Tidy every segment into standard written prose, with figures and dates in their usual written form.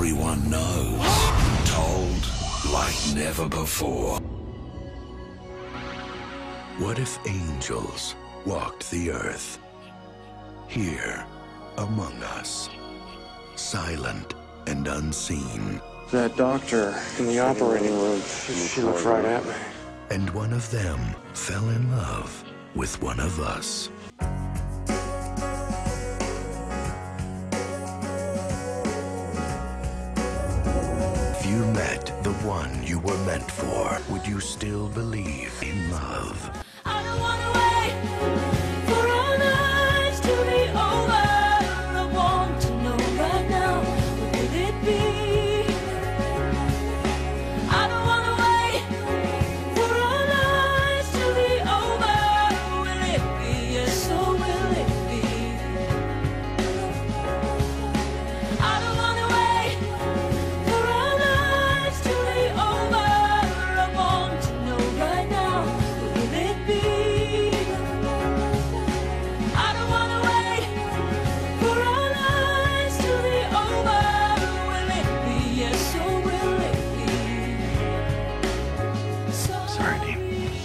everyone knows. Told like never before. What if angels walked the earth? Here, among us, silent and unseen. That doctor in the operating room, she looked right at me. And one of them fell in love with one of us. If you met the one you were meant for, would you still believe in love? I don't wanna wait for our lives to be over. I want to know right now, what will it be? I don't wanna wait for our lives to be over. Will it be? Yes, or will it be? I don't wanna wait for our lives to be over. I want to know right now, what will it be? I don't wanna wait for our lives to be over. Will it be? Yes, or will it be? Sorry, Dean.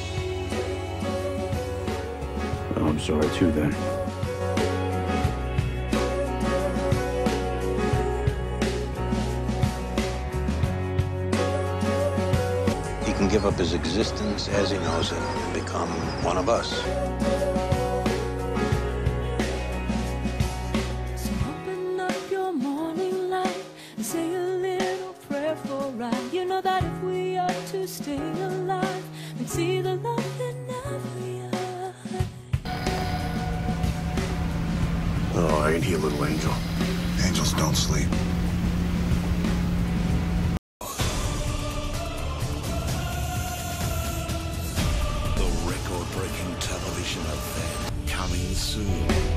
Oh, I'm sorry too, then. He can give up his existence as he knows it and become one of us. So open up your morning light and say a little prayer for right. You know that if we are to stay alive, we'd see the love in every eye. Oh, ain't he a little angel? Angels don't sleep. The record-breaking television event coming soon.